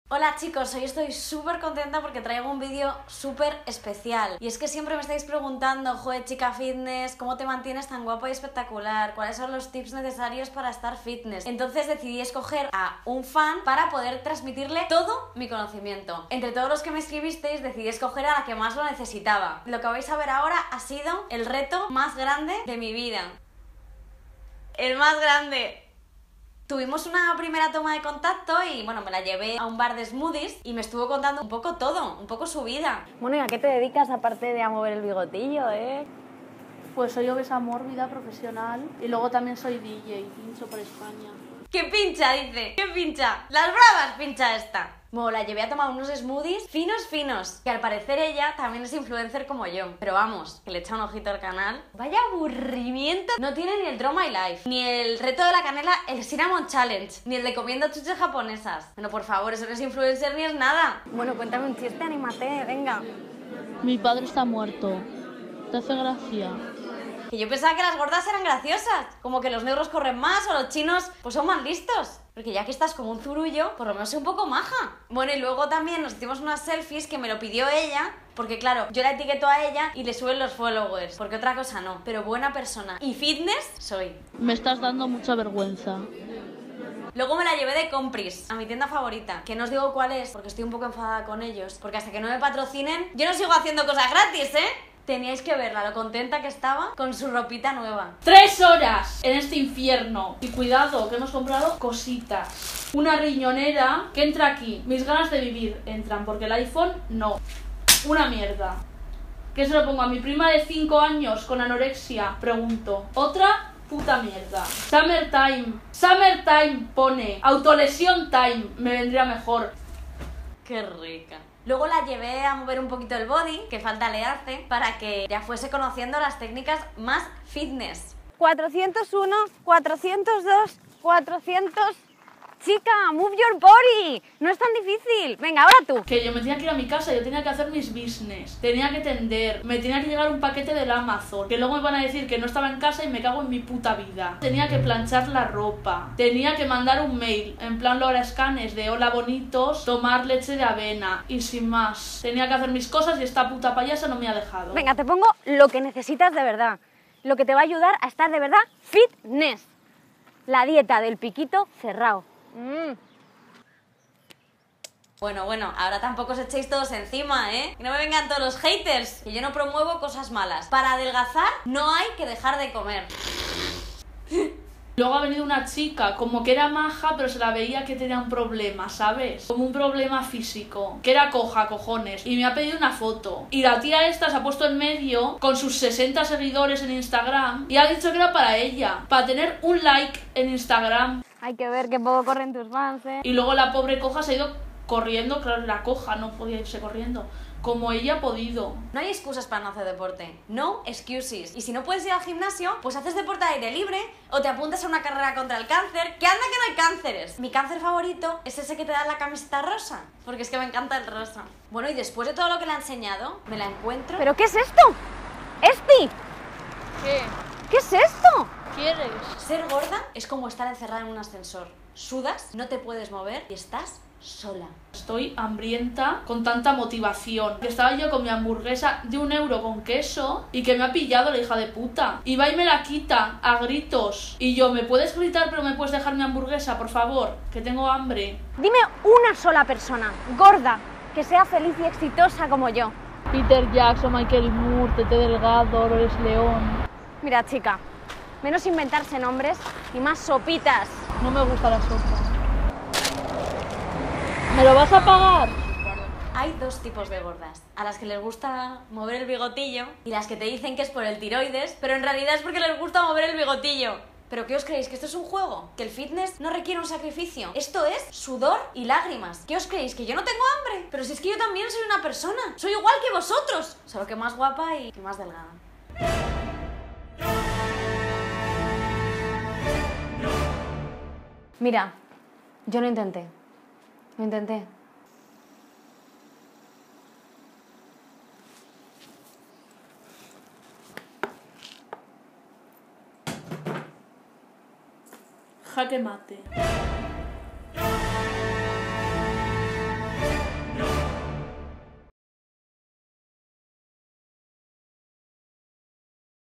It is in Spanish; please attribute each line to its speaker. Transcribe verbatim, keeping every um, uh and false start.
Speaker 1: Hola chicos, hoy estoy súper contenta porque traigo un vídeo súper especial. Y es que siempre me estáis preguntando, joder chica fitness, ¿cómo te mantienes tan guapa y espectacular? ¿Cuáles son los tips necesarios para estar fitness? Entonces decidí escoger a un fan para poder transmitirle todo mi conocimiento. Entre todos los que me escribisteis decidí escoger a la que más lo necesitaba. Lo que vais a ver ahora ha sido el reto más grande de mi vida. El más grande. Tuvimos una primera toma de contacto y bueno, me la llevé a un bar de smoothies y me estuvo contando un poco todo, un poco su vida.
Speaker 2: Bueno, ¿y a qué te dedicas aparte de a mover el bigotillo, eh?
Speaker 3: Pues soy obesa mórbida profesional y luego también soy D J, pincho por España.
Speaker 1: ¿Qué pincha? Dice. ¿Qué pincha? ¡Las bravas pincha esta! Bueno, la llevé a tomar unos smoothies finos, finos. Que al parecer ella también es influencer como yo. Pero vamos, que le echa un ojito al canal. ¡Vaya aburrimiento! No tiene ni el Draw My Life, ni el reto de la canela, el Cinnamon Challenge, ni el de comiendo chuches japonesas. Bueno, por favor, eso no es influencer ni es nada.
Speaker 2: Bueno, cuéntame un chiste, anímate, venga.
Speaker 3: Mi padre está muerto. ¿Te hace gracia?
Speaker 1: Que yo pensaba que las gordas eran graciosas. Como que los negros corren más o los chinos pues son más listos. Porque ya que estás como un zurullo, por lo menos sé un poco maja. Bueno, y luego también nos hicimos unas selfies que me lo pidió ella. Porque claro, yo la etiqueto a ella y le suben los followers. Porque otra cosa no. Pero buena persona y fitness soy.
Speaker 3: Me estás dando mucha vergüenza.
Speaker 1: Luego me la llevé de compris a mi tienda favorita, que no os digo cuál es porque estoy un poco enfadada con ellos, porque hasta que no me patrocinen yo no sigo haciendo cosas gratis, ¿eh? Teníais que verla, lo contenta que estaba con su ropita nueva.
Speaker 3: Tres horas en este infierno. Y cuidado, que hemos comprado cositas. Una riñonera que entra aquí. Mis ganas de vivir entran, porque el iPhone no. Una mierda. ¿Qué se lo pongo a mi prima de cinco años con anorexia? Pregunto. Otra puta mierda. Summertime. Summertime pone. Autolesión time. Me vendría mejor.
Speaker 1: Qué rica. Luego la llevé a mover un poquito el body, que falta le hace, para que ya fuese conociendo las técnicas más fitness.
Speaker 2: cuatrocientos uno, cuatrocientos dos, cuatrocientos... Chica, move your body. No es tan difícil. Venga, ahora tú.
Speaker 3: Que yo me tenía que ir a mi casa, yo tenía que hacer mis business, tenía que tender, me tenía que llegar un paquete del Amazon, que luego me van a decir que no estaba en casa y me cago en mi puta vida. Tenía que planchar la ropa, tenía que mandar un mail, en plan Laura Escanes de hola bonitos, tomar leche de avena y sin más. Tenía que hacer mis cosas y esta puta payasa no me ha dejado.
Speaker 2: Venga, te pongo lo que necesitas de verdad. Lo que te va a ayudar a estar de verdad fitness. La dieta del piquito cerrado. Mm.
Speaker 1: Bueno, bueno, ahora tampoco os echéis todos encima, ¿eh? Que no me vengan todos los haters, que yo no promuevo cosas malas. Para adelgazar no hay que dejar de comer.
Speaker 3: Luego ha venido una chica, como que era maja, pero se la veía que tenía un problema, ¿sabes? Como un problema físico, que era coja, cojones, y me ha pedido una foto. Y la tía esta se ha puesto en medio, con sus sesenta seguidores en Instagram, y ha dicho que era para ella, para tener un like en Instagram.
Speaker 2: Hay que ver qué poco corren tus fans, ¿eh?
Speaker 3: Y luego la pobre coja se ha ido corriendo, claro, la coja no podía irse corriendo, como ella ha podido.
Speaker 1: No hay excusas para no hacer deporte. No excuses. Y si no puedes ir al gimnasio, pues haces deporte al aire libre o te apuntas a una carrera contra el cáncer. ¡Que anda que no hay cánceres! Mi cáncer favorito es ese que te da la camiseta rosa, porque es que me encanta el rosa. Bueno, y después de todo lo que le ha enseñado, me la encuentro...
Speaker 2: ¿Pero qué es esto? ¡Esti!
Speaker 3: ¿Qué?
Speaker 2: ¿Qué es esto?
Speaker 3: ¿Quieres?
Speaker 1: Ser gorda es como estar encerrada en un ascensor. Sudas, no te puedes mover y estás sola.
Speaker 3: Estoy hambrienta con tanta motivación. Estaba yo con mi hamburguesa de un euro con queso y que me ha pillado la hija de puta. Y va y me la quita a gritos. Y yo, ¿me puedes gritar pero me puedes dejar mi hamburguesa, por favor? Que tengo hambre.
Speaker 2: Dime una sola persona, gorda, que sea feliz y exitosa como yo.
Speaker 3: Peter Jackson, Michael Moore, Tete Delgado, Dolores León.
Speaker 2: Mira, chica, menos inventarse nombres y más sopitas.
Speaker 3: No me gusta la sopa. ¿Me lo vas a pagar?
Speaker 1: Hay dos tipos de gordas, a las que les gusta mover el bigotillo y las que te dicen que es por el tiroides, pero en realidad es porque les gusta mover el bigotillo. ¿Pero qué os creéis? ¿Que esto es un juego? ¿Que el fitness no requiere un sacrificio? Esto es sudor y lágrimas. ¿Qué os creéis? ¿Que yo no tengo hambre? Pero si es que yo también soy una persona. Soy igual que vosotros. Solo que más guapa y más delgada.
Speaker 2: Mira, yo lo intenté. Lo intenté.
Speaker 3: Jaque mate.